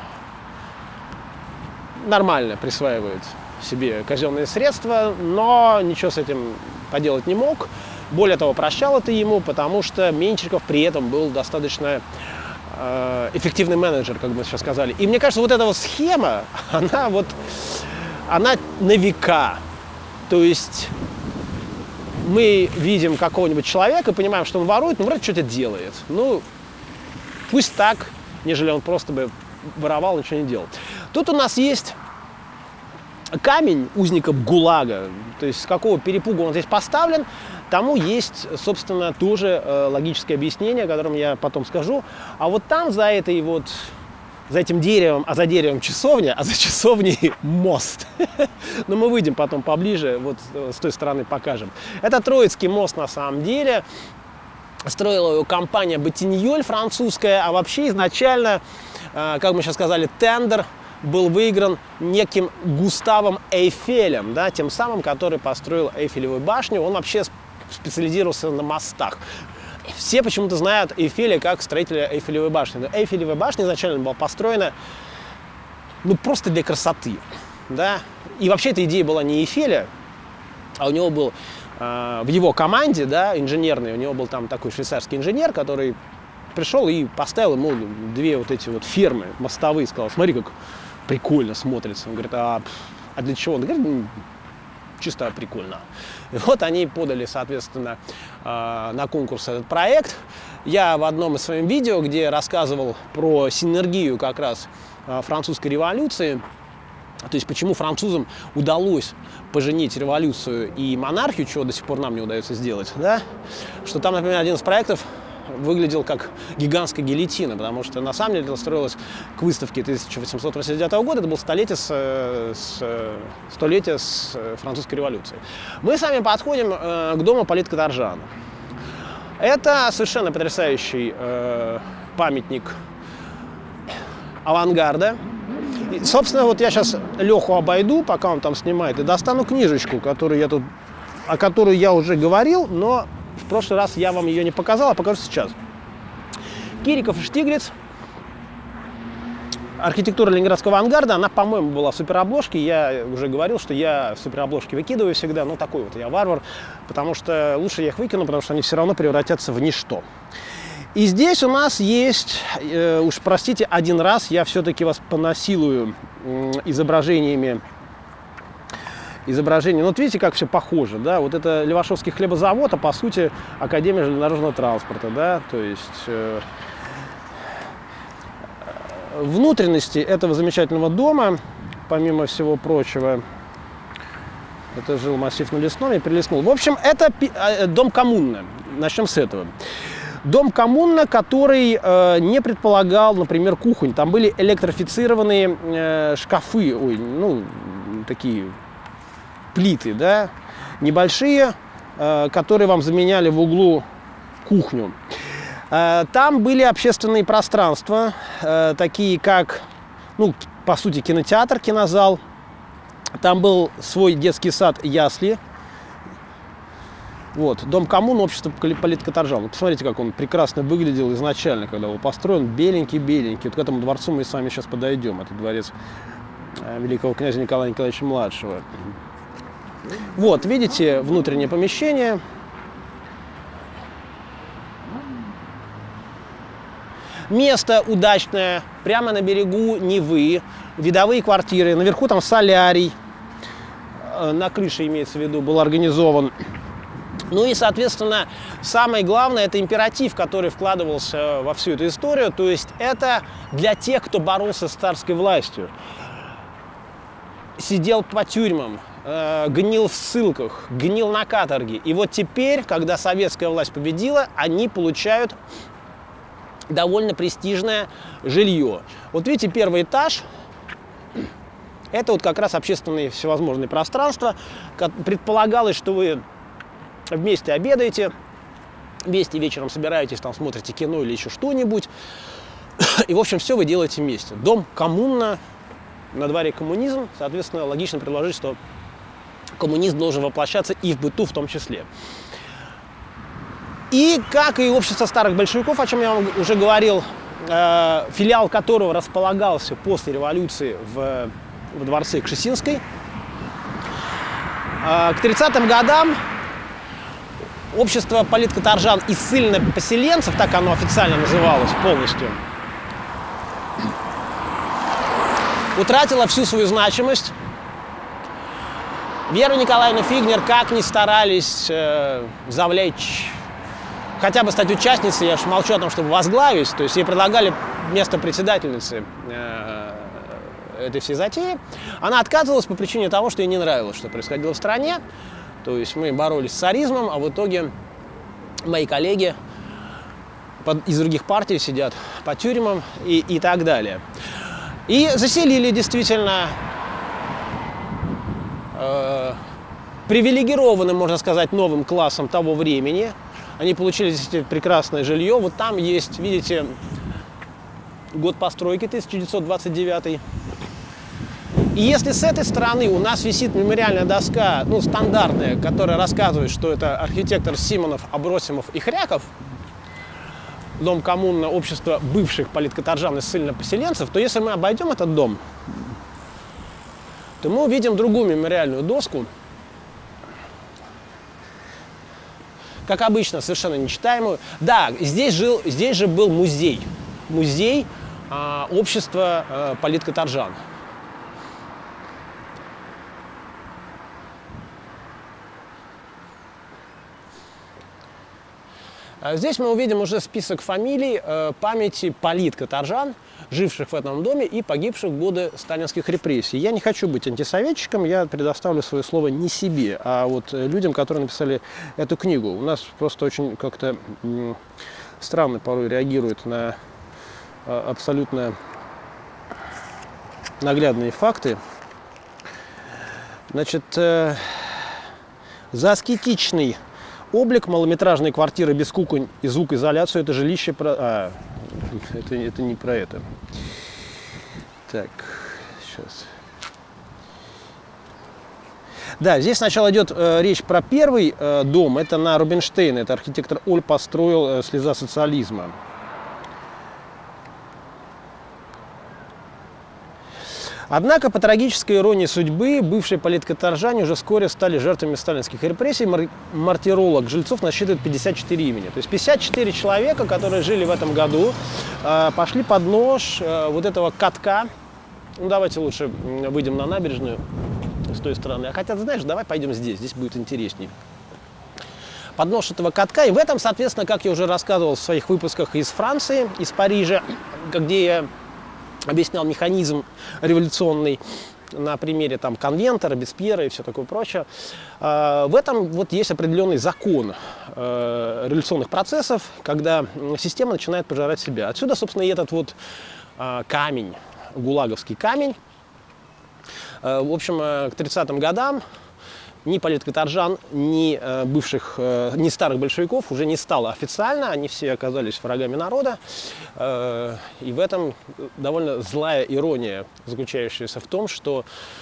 нормально присваивает себе казенные средства, но ничего с этим поделать не мог. Более того, прощал это ему, потому что Меньшиков при этом был достаточно э, эффективный менеджер, как мы сейчас сказали. И мне кажется, вот эта вот схема, она вот, она на века. То есть мы видим какого-нибудь человека, понимаем, что он ворует, но вроде что-то делает. Ну, пусть так, нежели он просто бы воровал, ничего не делал. Тут у нас есть камень узников ГУЛАГа, то есть с какого перепугу он здесь поставлен, тому есть, собственно, тоже э, логическое объяснение, о котором я потом скажу. А вот там за этой вот, за этим деревом, а за деревом часовня, а за часовней мост. Но мы выйдем потом поближе, вот с той стороны покажем. Это Троицкий мост на самом деле. Строила его компания Ботиньоль французская, а вообще изначально, э, как мы сейчас сказали, тендер был выигран неким Густавом Эйфелем, да, тем самым, который построил Эйфелевую башню. Он вообще специализировался на мостах. Все почему-то знают Эйфеля как строителя Эйфелевой башни. Но Эйфелевая башня изначально была построена, ну, просто для красоты, да. И вообще эта идея была не Эйфеля, а у него был э, в его команде, да, инженерный, у него был там такой швейцарский инженер, который пришел и поставил ему две вот эти вот фермы мостовые, сказал: смотри, как прикольно смотрится. Он говорит: а, а для чего? Он говорит: чисто прикольно. И вот они подали, соответственно, на конкурс этот проект. Я в одном из своих видео, где рассказывал про синергию как раз французской революции, то есть почему французам удалось поженить революцию и монархию, чего до сих пор нам не удается сделать, да? Что там, например, один из проектов выглядел как гигантская гильотина, потому что на самом деле это строилось к выставке тысяча восемьсот восемьдесят девятого года, это было столетие с, с, столетие с французской революции. Мы с вами подходим э, к дому политкоторжана. Это совершенно потрясающий э, памятник авангарда. И, собственно, вот я сейчас Леху обойду, пока он там снимает, и достану книжечку, которую я тут, о которой я уже говорил, но в прошлый раз я вам ее не показал, а покажу сейчас. Кириков и Штиглиц. Архитектура ленинградского авангарда, она, по-моему, была в суперобложке. Я уже говорил, что я в суперобложке выкидываю всегда. Ну, такой вот я варвар, потому что лучше я их выкину, потому что они все равно превратятся в ничто. И здесь у нас есть, э, уж простите, один раз я все-таки вас понасилую э, изображениями. Изображение. Ну, вот видите, как все похоже, да? Вот это Левашовский хлебозавод, а по сути Академия железнодорожного транспорта, да? То есть э, внутренности этого замечательного дома, помимо всего прочего, это жил массив на Лесном, я перелистнул. В общем, это дом коммуны. Начнем с этого. Дом коммуна, который э, не предполагал, например, кухонь. Там были электрифицированные э, шкафы, ой, ну, такие плиты, да, небольшие, э, которые вам заменяли в углу кухню. Э, там были общественные пространства, э, такие как, ну, по сути, кинотеатр, кинозал. Там был свой детский сад, ясли. Вот, дом коммун, общество политкоторжан. Посмотрите, как он прекрасно выглядел изначально, когда был построен. Беленький-беленький. Вот к этому дворцу мы с вами сейчас подойдем. Это дворец великого князя Николая Николаевича-младшего. Вот, видите, внутреннее помещение. Место удачное, прямо на берегу Невы. Видовые квартиры. Наверху там солярий. На крыше, имеется в виду, был организован. Ну и, соответственно, самое главное, это императив, который вкладывался во всю эту историю. То есть это для тех, кто боролся с царской властью. Сидел по тюрьмам, э, гнил в ссылках, гнил на каторге. И вот теперь, когда советская власть победила, они получают довольно престижное жилье. Вот видите, первый этаж. Это вот как раз общественные всевозможные пространства. Предполагалось, что вы вместе обедаете, вместе вечером собираетесь, там смотрите кино или еще что-нибудь. И, в общем, все вы делаете вместе. Дом коммуна, на дворе коммунизм. Соответственно, логично предложить, что коммунизм должен воплощаться и в быту в том числе. И, как и общество старых большевиков, о чем я вам уже говорил, э, филиал которого располагался после революции в, в дворце Кшесинской, э, к тридцатым годам общество политкоторжан и ссыльно-поселенцев, так оно официально называлось полностью, утратило всю свою значимость. Веру Николаевну Фигнер, как ни старались э, завлечь, хотя бы стать участницей, я уж молчу о том, чтобы возглавить, то есть ей предлагали место председательницы э, этой всей затеи, она отказывалась по причине того, что ей не нравилось, что происходило в стране. То есть мы боролись с царизмом, а в итоге мои коллеги под, из других партий сидят по тюрьмам и, и так далее. И заселили действительно э, привилегированным, можно сказать, новым классом того времени. Они получили здесь прекрасное жилье. Вот там есть, видите, год постройки тысяча девятьсот двадцать девятый. И если с этой стороны у нас висит мемориальная доска, ну, стандартная, которая рассказывает, что это архитектор Симонов, Абросимов и Хряков, дом коммуна, общество бывших политкоторжан и ссыльно-поселенцев, то если мы обойдем этот дом, то мы увидим другую мемориальную доску, как обычно, совершенно нечитаемую. Да, здесь, жил, здесь же был музей, музей а, общества а, политкоторжан. Здесь мы увидим уже список фамилий памяти политкаторжан, живших в этом доме и погибших в годы сталинских репрессий. Я не хочу быть антисоветчиком, я предоставлю свое слово не себе, а вот людям, которые написали эту книгу. У нас просто очень как-то странно порой реагируют на абсолютно наглядные факты. Значит, за аскетичный облик малометражной квартиры без кухонь и звукоизоляцию это жилище... Про... А, это, это не про это. Так, сейчас. Да, здесь сначала идет э, речь про первый э, дом. Это на Рубинштейна. Это архитектор Оль построил э, «Слеза социализма». Однако, по трагической иронии судьбы, бывшие политкаторжане уже вскоре стали жертвами сталинских репрессий. Мар мартиролог жильцов насчитывает пятьдесят четыре имени. То есть пятьдесят четыре человека, которые жили в этом году, э, пошли под нож э, вот этого катка. Ну, давайте лучше выйдем на набережную с той стороны. А хотя, ты знаешь, давай пойдем здесь, здесь будет интересней. Под нож этого катка. И в этом, соответственно, как я уже рассказывал в своих выпусках из Франции, из Парижа, где я объяснял механизм революционный на примере там конвента, Робеспьера и все такое прочее. В этом вот есть определенный закон революционных процессов, когда система начинает пожирать себя. Отсюда, собственно, и этот вот камень, гулаговский камень. В общем, к тридцатым годам ни политкаторжан, ни бывших, ни старых большевиков уже не стало официально, они все оказались врагами народа. И в этом довольно злая ирония, заключающаяся в том, что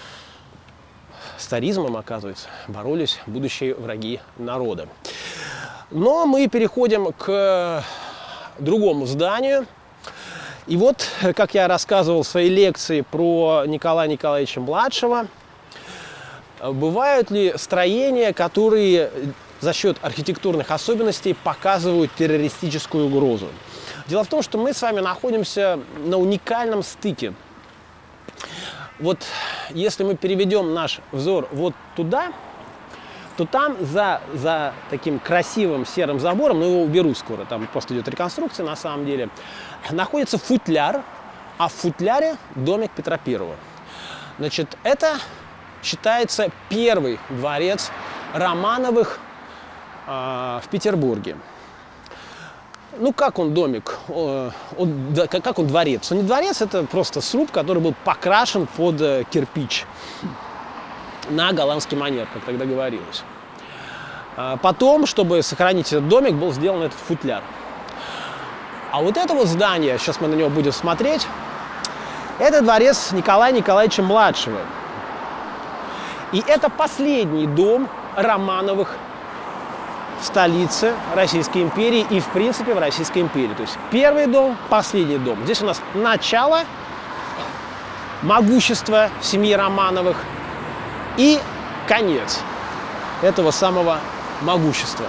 с царизмом, оказывается, боролись будущие враги народа. Но мы переходим к другому зданию. И вот, как я рассказывал в своей лекции про Николая Николаевича-младшего, бывают ли строения, которые за счет архитектурных особенностей показывают террористическую угрозу? Дело в том, что мы с вами находимся на уникальном стыке. Вот если мы переведем наш взор вот туда, то там за, за таким красивым серым забором, ну его уберу скоро, там просто идет реконструкция на самом деле, находится футляр, а в футляре домик Петра Первого. Значит, это считается первый дворец Романовых э, в Петербурге. Ну, как он домик? Он, да, как он дворец? Он не дворец, это просто сруб, который был покрашен под э, кирпич на голландский манер, как тогда говорилось. А потом, чтобы сохранить этот домик, был сделан этот футляр. А вот это вот здание, сейчас мы на него будем смотреть, это дворец Николая Николаевича-младшего. И это последний дом Романовых в столице Российской империи и, в принципе, в Российской империи. То есть первый дом, последний дом. Здесь у нас начало могущества семьи Романовых и конец этого самого могущества.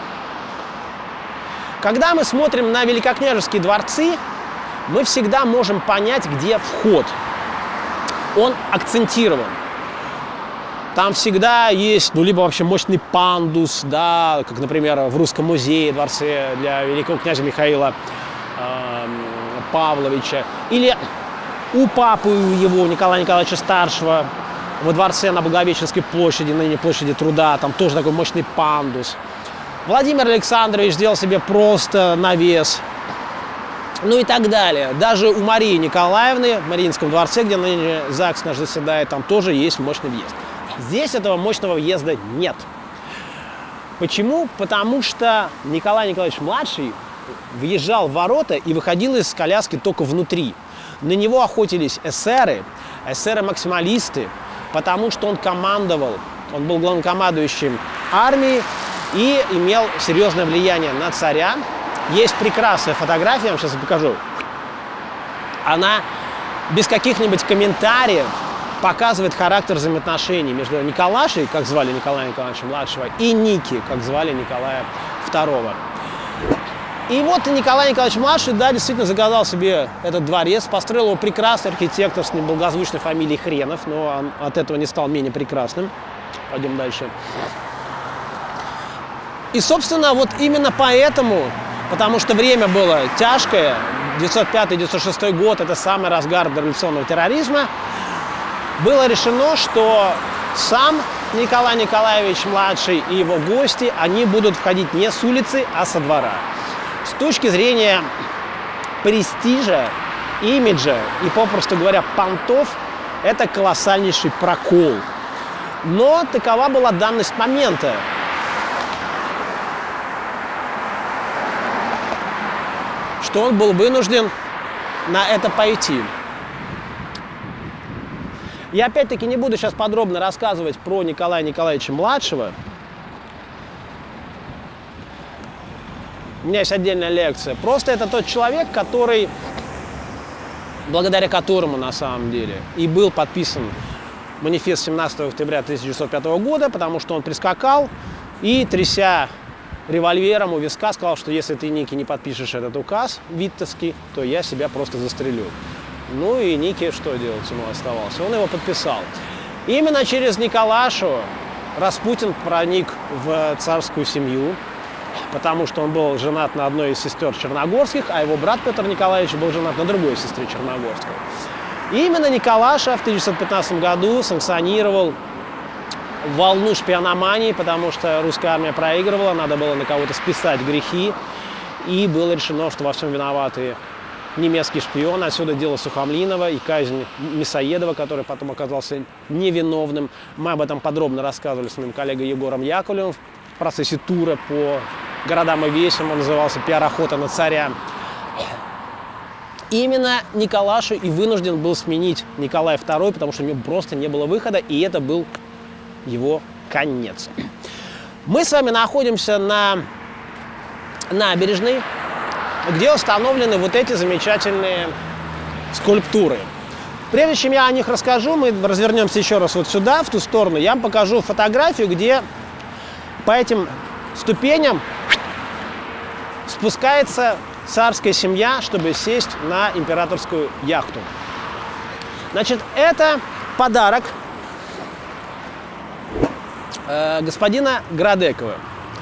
Когда мы смотрим на великокняжеские дворцы, мы всегда можем понять, где вход. Он акцентирован. Там всегда есть, ну, либо вообще мощный пандус, да, как, например, в Русском музее, дворце для великого князя Михаила э, Павловича, или у папы его, Николая Николаевича Старшего, во дворце на Благовещенской площади, ныне площади Труда, там тоже такой мощный пандус. Владимир Александрович сделал себе просто навес, ну и так далее. Даже у Марии Николаевны в Мариинском дворце, где ныне ЗАГС наш заседает, там тоже есть мощный въезд. Здесь этого мощного въезда нет. Почему? Потому что Николай Николаевич-младший въезжал в ворота и выходил из коляски только внутри. На него охотились эсеры, эсеры-максималисты, потому что он командовал, он был главнокомандующим армии и имел серьезное влияние на царя. Есть прекрасная фотография, я вам сейчас покажу. Она без каких-нибудь комментариев показывает характер взаимоотношений между Николашей, как звали Николая Николаевича-младшего, и Ники, как звали Николая Второго. И вот Николай Николаевич-младший, да, действительно заказал себе этот дворец, построил его прекрасный архитектор с неблагозвучной фамилией Хренов, но он от этого не стал менее прекрасным. Пойдем дальше. И, собственно, вот именно поэтому, потому что время было тяжкое, девятьсот пятый — девятьсот шестой год, это самый разгар революционного терроризма, было решено, что сам Николай Николаевич-младший и его гости, они будут входить не с улицы, а со двора. С точки зрения престижа, имиджа и, попросту говоря, понтов, это колоссальнейший прокол. Но такова была данность момента. Что он был вынужден на это пойти. Я опять-таки не буду сейчас подробно рассказывать про Николая Николаевича-младшего. У меня есть отдельная лекция. Просто это тот человек, который, благодаря которому на самом деле и был подписан манифест семнадцатого октября тысяча девятьсот пятого года, потому что он прискакал и, тряся револьвером у виска, сказал, что если ты, Ники, не подпишешь этот указ виттовский, то я себя просто застрелю. Ну и Ники что делать ему оставалось? Он его подписал. Именно через Николашу Распутин проник в царскую семью, потому что он был женат на одной из сестер Черногорских, а его брат Петр Николаевич был женат на другой сестре Черногорской. И именно Николаша в тысяча девятьсот пятнадцатом году санкционировал волну шпиономании, потому что русская армия проигрывала, надо было на кого-то списать грехи, и было решено, что во всем виноваты немецкий шпион. Отсюда дело Сухомлинова и казнь Мясоедова, который потом оказался невиновным. Мы об этом подробно рассказывали с моим коллегой Егором Яковлевым в процессе тура по городам и весям. Он назывался «Пиар-охота на царя». Именно Николашу и вынужден был сменить Николай второй, потому что у него просто не было выхода, и это был его конец. Мы с вами находимся на набережной, где установлены вот эти замечательные скульптуры. Прежде чем я о них расскажу, мы развернемся еще раз вот сюда, в ту сторону. Я вам покажу фотографию, где по этим ступеням спускается царская семья, чтобы сесть на императорскую яхту. Значит, это подарок э, господина Градекова.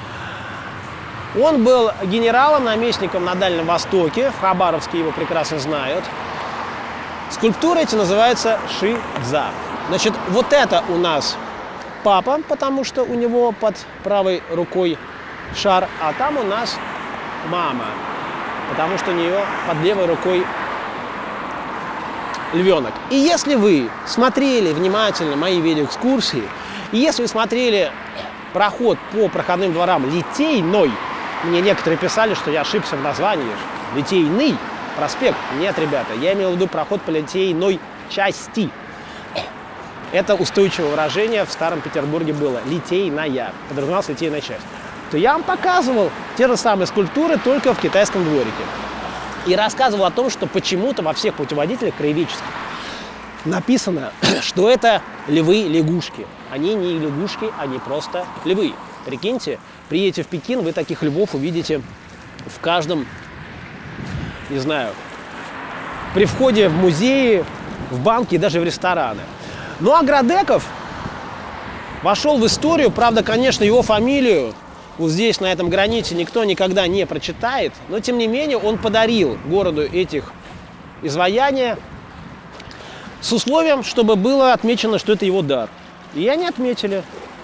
Он был генералом, наместником на Дальнем Востоке, в Хабаровске его прекрасно знают. Скульптуры эти называются Ши-Дза. Значит, вот это у нас папа, потому что у него под правой рукой шар, а там у нас мама, потому что у нее под левой рукой львенок. И если вы смотрели внимательно мои видеоэкскурсии, и если вы смотрели проход по проходным дворам Литейной, мне некоторые писали, что я ошибся в названии. Литейный проспект. Нет, ребята, я имел в виду проход по Литейной части. Это устойчивое выражение в Старом Петербурге было. Литейная. Подразумевалась литейная часть. То я вам показывал те же самые скульптуры, только в китайском дворике. И рассказывал о том, что почему-то во всех путеводителях краеведческих написано, что это львы-лягушки. Они не лягушки, они просто львы. Прикиньте, приедете в Пекин, вы таких львов увидите в каждом, не знаю, при входе в музеи, в банки и даже в рестораны. Ну а Градеков вошел в историю, правда, конечно, его фамилию вот здесь, на этом граните, никто никогда не прочитает, но тем не менее он подарил городу этих изваяния с условием, чтобы было отмечено, что это его дар. И они отметили.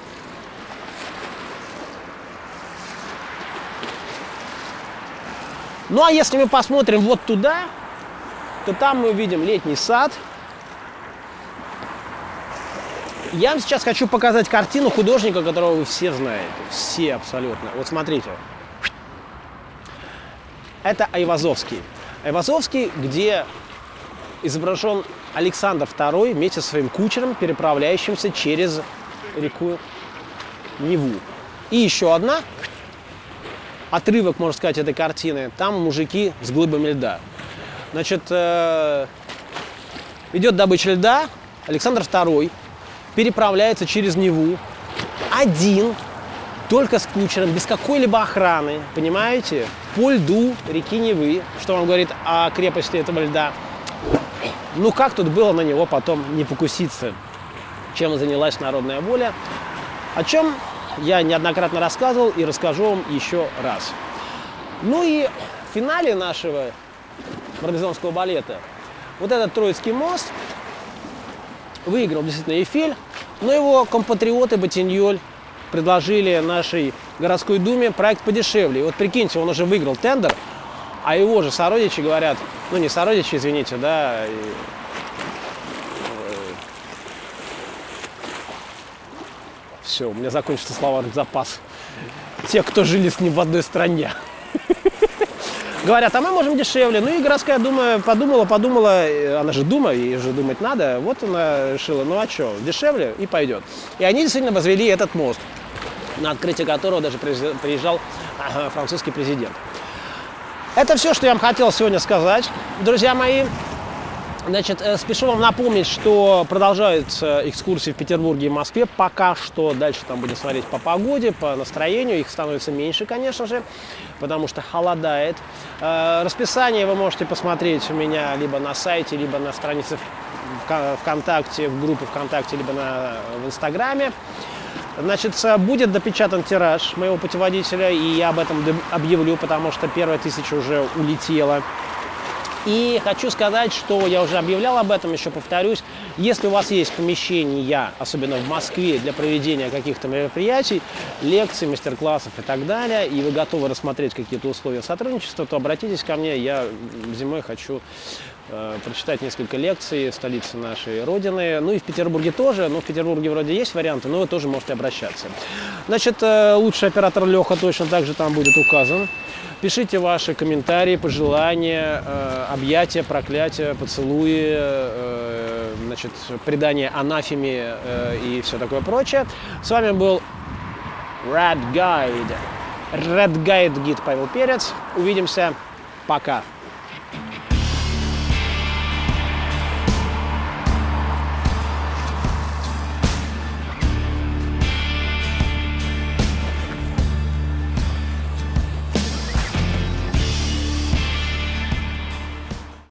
Ну а если мы посмотрим вот туда, то там мы увидим летний сад. Я вам сейчас хочу показать картину художника, которого вы все знаете. Все абсолютно. Вот смотрите. Это Айвазовский. Айвазовский, где изображен Александр второй вместе со своим кучером, переправляющимся через реку Неву. И еще одна отрывок, можно сказать, этой картины. Там мужики с глыбами льда. Значит, э, идет добыча льда. Александр второй переправляется через Неву один, только с кучером, без какой-либо охраны, понимаете, по льду реки Невы. Что он говорит о крепости этого льда? Ну, как тут было на него потом не покуситься, чем занялась народная воля? О чем я неоднократно рассказывал и расскажу вам еще раз. Ну и в финале нашего Бarbizonского балета вот этот Троицкий мост выиграл действительно Эйфель, но его компатриоты Ботиньоль предложили нашей городской думе проект подешевле. И вот прикиньте, он уже выиграл тендер, а его же сородичи говорят, ну не сородичи, извините, да, и, э, все, у меня закончился словарный запас. Те, кто жили с ним в одной стране. Говорят, а мы можем дешевле. Ну и городская дума подумала, подумала, она же дума, ей же думать надо. Вот она решила, ну а что, дешевле и пойдет. И они действительно возвели этот мост, на открытие которого даже приезжал французский президент. Это все, что я вам хотел сегодня сказать, друзья мои. Значит, спешу вам напомнить, что продолжаются экскурсии в Петербурге и Москве. Пока что дальше там будем смотреть по погоде, по настроению. Их становится меньше, конечно же, потому что холодает. Расписание вы можете посмотреть у меня либо на сайте, либо на странице ВКонтакте, в группе ВКонтакте, либо на, в Инстаграме. Значит, будет допечатан тираж моего путеводителя, и я об этом объявлю, потому что первая тысяча уже улетела. И хочу сказать, что я уже объявлял об этом, еще повторюсь, если у вас есть помещения, особенно в Москве, для проведения каких-то мероприятий, лекций, мастер-классов и так далее, и вы готовы рассмотреть какие-то условия сотрудничества, то обратитесь ко мне, я зимой хочу э, прочитать несколько лекций в столице нашей Родины, ну и в Петербурге тоже, но в Петербурге вроде есть варианты, но вы тоже можете обращаться. Значит, э, лучший оператор Леха точно так же там будет указан. Пишите ваши комментарии, пожелания, э, объятия, проклятия, поцелуи, э, значит, предание анафеме э, и все такое прочее. С вами был Red Guide, Red Guide гид Павел Перец. Увидимся. Пока.